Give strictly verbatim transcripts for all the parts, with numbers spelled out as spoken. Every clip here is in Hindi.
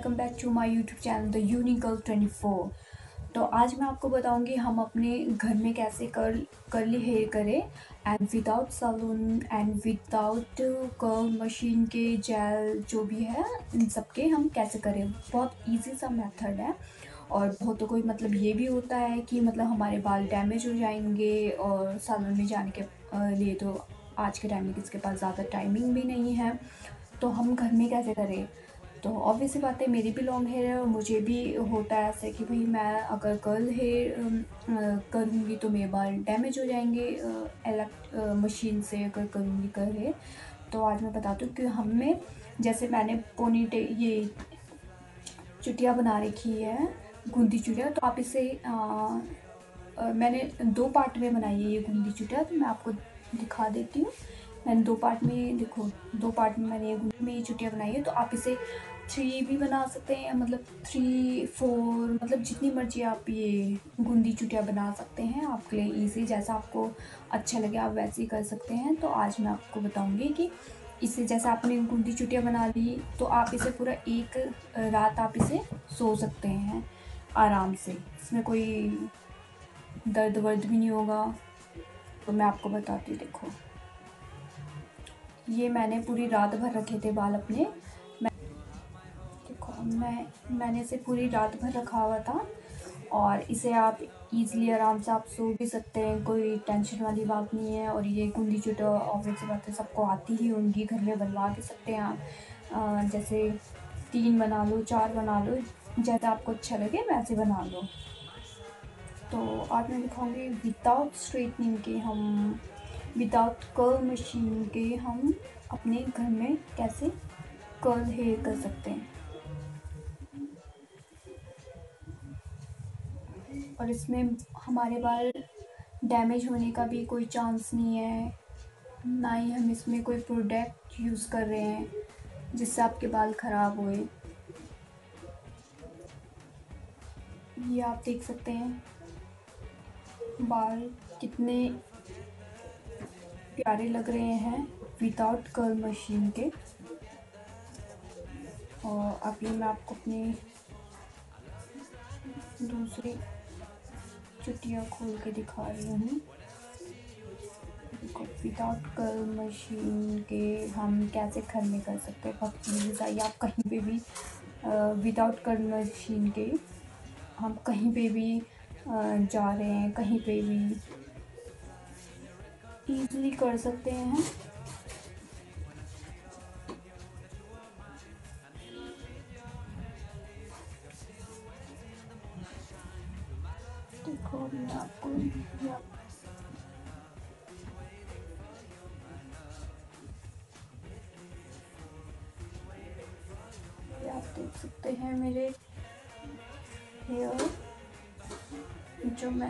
Welcome back to my YouTube channel the unique girl twenty four. तो आज मैं आपको बताऊंगी हम अपने घर में कैसे कर्ल कर्ली हेयर करें and without salon and without curl machine के जेल जो भी है इन सब के हम कैसे करें। बहुत इजी सा मेथड है और बहुतों को मतलब ये भी होता है कि मतलब हमारे बाल डैमेज हो जाएंगे और सैलून में जाने के लिए तो आज के टाइम में किसके पास ज़्यादा टाइमिंग भी नहीं है, तो हम घर में कैसे करें। तो ऑब्वियस सी बात है, मेरी भी लॉन्ग हेयर है और मुझे भी होता है ऐसे कि भाई मैं अगर कर्ल हेयर करूँगी तो मेरे बाल डैमेज हो जाएंगे इलेक्ट मशीन से अगर करूँगी कर्ल हेयर। तो आज मैं बताती हूँ कि हमें जैसे मैंने पोनी टे ये चुटिया बना रखी है, गूंदी चुटिया, तो आप इसे आ, आ, मैंने दो पार्ट में बनाई है ये गूंदी चुटिया, तो मैं आपको दिखा देती हूँ। मैंने दो पार्ट में देखो दो पार्ट में मैंने ये गूंदी में ये चुटिया बनाई है। तो आप इसे थ्री भी बना सकते हैं, मतलब थ्री फोर मतलब जितनी मर्जी आप ये गूंदी चुटिया बना सकते हैं। आपके लिए इजी, जैसा आपको अच्छा लगे आप वैसे ही कर सकते हैं। तो आज मैं आपको बताऊंगी कि इसे जैसे आपने गूंदी चुटिया बना ली तो आप इसे पूरा एक रात आप इसे सो सकते हैं आराम से, इसमें कोई दर्द वर्द भी नहीं होगा। तो मैं आपको बताती हूँ, देखो ये मैंने पूरी रात भर रखे थे बाल अपने। मैं देखो मैं मैंने इसे पूरी रात भर रखा हुआ था और इसे आप इजीली आराम से आप सो भी सकते हैं, कोई टेंशन वाली बात नहीं है। और ये गूंदी चुटिया ऑब्वियस बात है सबको आती ही होंगी, घर में बनवा भी सकते हैं आप। जैसे तीन बना लो, चार बना लो, जैसा आपको अच्छा लगे वैसे बना लो। तो आज मैं दिखाऊंगी विदाउट स्ट्रेटनिंग के, हम विदाउट कर्ल मशीन के हम अपने घर में कैसे कर्ल हेयर कर सकते हैं। और इसमें हमारे बाल डैमेज होने का भी कोई चांस नहीं है, ना ही हम इसमें कोई प्रोडक्ट यूज़ कर रहे हैं जिससे आपके बाल ख़राब होए। ये आप देख सकते हैं बाल कितने प्यारे लग रहे हैं विदाउट कर्ल मशीन के। और अभी मैं आपको अपनी दूसरी चुटिया खोल के दिखा रही हूँ। देखो विदाउट कर्ल मशीन के हम कैसे घर में कर सकते हैं, बहुत ईजी सा। या आप कहीं पे भी विदाउट कर्ल मशीन के हम कहीं पे भी आ, जा रहे हैं, कहीं पे भी ईजिली कर सकते हैं हम। देखो मैं आपको या आप देख सकते हैं मेरे हेयर जो मैं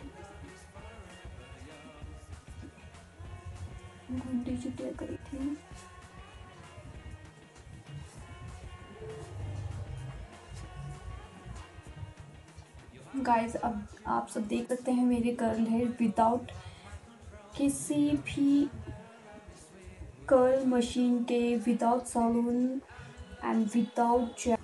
गूंदी चुटिया करी थी। गाइस अब आप सब देख सकते हैं मेरे कर्ल हेयर विदाउट किसी भी कर्ल मशीन के, without salon and without gel.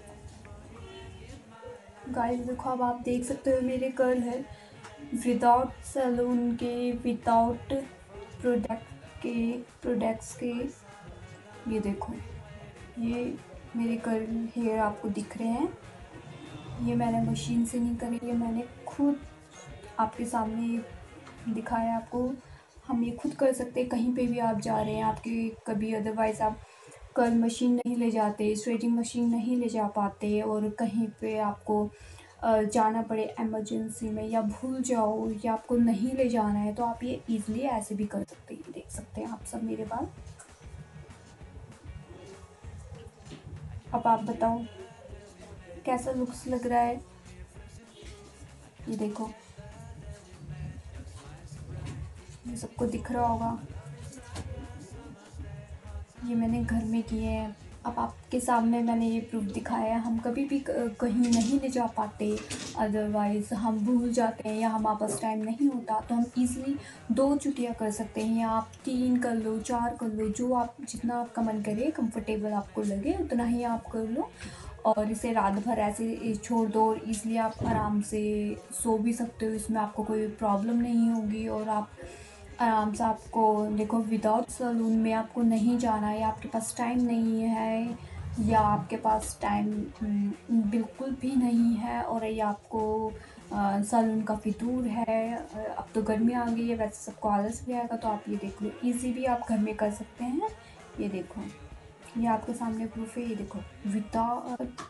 Guys देखो अब आप देख सकते हो मेरे कर्ल है विदाउट सैलून के, विदाउट प्रोडक्ट के प्रोडक्ट्स के। ये देखो ये मेरे कर्ल हेयर आपको दिख रहे हैं। ये मैंने मशीन से नहीं करी, ये मैंने खुद आपके सामने दिखाया आपको। हम ये खुद कर सकते हैं, कहीं पे भी आप जा रहे हैं, आपके कभी अदरवाइज़ आप कर्ल मशीन नहीं ले जाते, स्ट्रेटिंग मशीन नहीं ले जा पाते और कहीं पे आपको जाना पड़े इमरजेंसी में या भूल जाओ या आपको नहीं ले जाना है, तो आप ये इजीली ऐसे भी कर सकते हैं। देख सकते हैं आप सब मेरे बाल। अब आप बताओ कैसा लुक्स लग रहा है। ये देखो ये सबको दिख रहा होगा, ये मैंने घर में किए हैं। अब आपके सामने मैंने ये प्रूफ दिखाया है। हम कभी भी कहीं नहीं ले जा पाते, अदरवाइज़ हम भूल जाते हैं या हमारे पास टाइम नहीं होता, तो हम इजीली दो चुटिया कर सकते हैं, या आप तीन कर लो, चार कर लो, जो आप जितना आपका मन करे, कंफर्टेबल आपको लगे उतना ही आप कर लो। और इसे रात भर ऐसे छोड़ दो और इसलिए आप आराम से सो भी सकते हो, इसमें आपको कोई प्रॉब्लम नहीं होगी। और आप आराम से, आपको देखो विदाउट सैलून में आपको नहीं जाना है, आपके पास टाइम नहीं है या आपके पास टाइम बिल्कुल भी नहीं है और ये आपको सैलून काफ़ी दूर है। अब तो गर्मी आ गई है, वैसे सबको आलस भी आएगा, तो आप ये देख लो, इजी भी आप घर में कर सकते हैं। ये देखो, ये आपके सामने प्रूफ है। ये देखो, विदाउट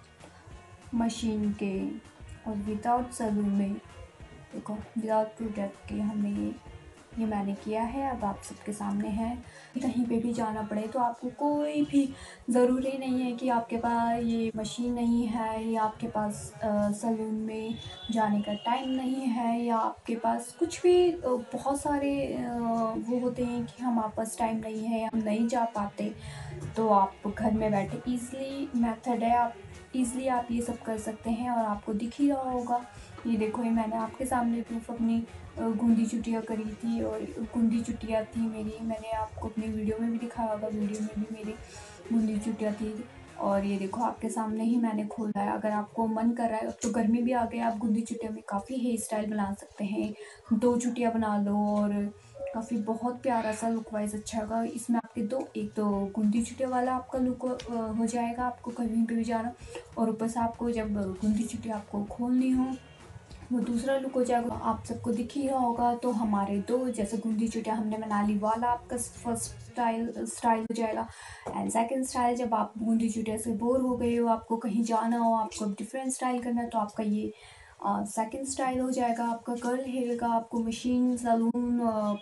मशीन के और विदाउट सैलून में, देखो विदाउट प्रोडक्ट के हमने ये ये मैंने किया है। अब आप सबके सामने है। कहीं पे भी जाना पड़े तो आपको कोई भी ज़रूरी नहीं है कि आपके पास ये मशीन नहीं है या आपके पास सैलून में जाने का टाइम नहीं है या आपके पास कुछ भी अ, बहुत सारे अ, वो होते हैं कि हमारे पास टाइम नहीं है, हम नहीं जा पाते। तो आप घर में बैठे ईज़िली मेथड है, आप ईज़िली आप ये सब कर सकते हैं और आपको दिख ही रहा होगा। ये देखो, ये मैंने आपके सामने प्रूफ अपनी गूंदी चुटिया करी थी और गूंदी चुटिया थी मेरी, मैंने आपको अपनी वीडियो में भी दिखाया होगा, वीडियो में भी मेरी गूंदी चुटिया थी। और ये देखो आपके सामने ही मैंने खोला है। अगर आपको मन कर रहा है, अब तो गर्मी भी आ गई, आप गूंदी चुटिया में काफ़ी हेयर स्टाइल बना सकते हैं। दो चुटिया बना लो और काफ़ी बहुत प्यारा सा लुक वाइज अच्छा होगा इसमें आपके दो। एक तो गूंदी चुटिया वाला आपका लुक हो जाएगा, आपको कहीं पे भी जाना, और ऊपर से आपको जब गूंदी चुटिया आपको खोलनी हो वो दूसरा लुक हो जाएगा, आप सबको दिख ही रहा होगा। तो हमारे दो, जैसे गूंदी चुटिया हमने बना ली, वाला आपका फर्स्ट स्टाइल स्टाइल हो जाएगा। एंड सेकंड स्टाइल, जब आप गूंदी चुटिया से बोर हो गए हो, आपको कहीं जाना हो, आपको डिफरेंट स्टाइल करना है, तो आपका ये सेकंड स्टाइल हो जाएगा। आपका कर्ल हेयर का आपको मशीन, सैलून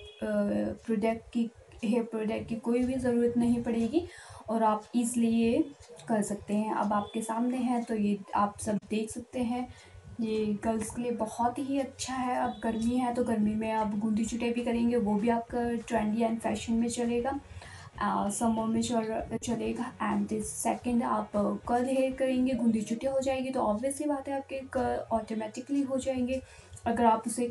प्रोडक्ट की, हेयर प्रोडक्ट की कोई भी ज़रूरत नहीं पड़ेगी और आप इसलिए ये कर सकते हैं। अब आपके सामने है तो ये आप सब देख सकते हैं। ये गर्ल्स के लिए बहुत ही अच्छा है। अब गर्मी है तो गर्मी में आप गूंदी चुटिया भी करेंगे, वो भी आपका ट्रेंडी एंड फैशन में चलेगा, समर में चल चलेगा। एंड सेकंड, आप कर्ल हेयर करेंगे, गूंदी चुटिया हो जाएगी, तो ऑब्वियसली बात है आपके कर्ल ऑटोमेटिकली हो जाएंगे। अगर आप उसे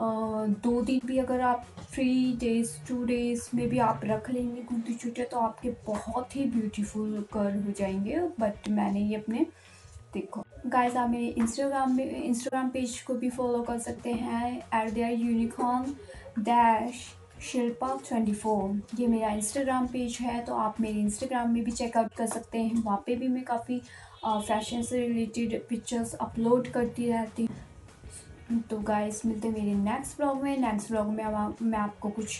दो दिन भी, अगर आप थ्री डेज टू डेज में भी आप रख लेंगे गूंदी चुटिया, तो आपके बहुत ही ब्यूटीफुल कर्ल हो जाएंगे। बट मैंने ये अपने, देखो गाइस, आप मेरे इंस्टाग्राम में इंस्टाग्राम पेज को भी फॉलो कर सकते हैं, at their unicorn dash Shilpa twenty four. ये मेरा इंस्टाग्राम पेज है, तो आप मेरे इंस्टाग्राम में भी चेकआउट कर सकते हैं। वहाँ पे भी मैं काफ़ी फैशन से रिलेटेड पिक्चर्स अपलोड करती रहती हूँ। तो गाइस, मिलते हैं मेरे नेक्स्ट ब्लॉग में। नेक्स्ट ब्लॉग में अब मैं आपको कुछ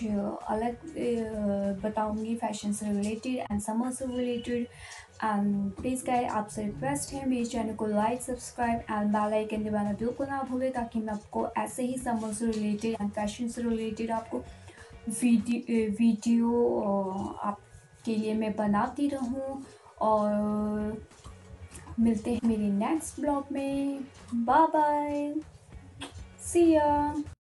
अलग बताऊंगी फैशन से रिलेटेड एंड समर से रिलेटेड। एंड प्लीज़ गाइस, आपसे रिक्वेस्ट है मेरे चैनल को like, subscribe and bell icon दबाना बिल्कुल ना भूलें, ताकि मैं आपको ऐसे ही समर से रिलेटेड एंड फैशन से रिलेटेड आपको वीडियो वीडियो आपके लिए मैं बनाती रहूँ। और मिलते हैं मेरे नेक्स्ट ब्लॉग में। Bye bye, see ya।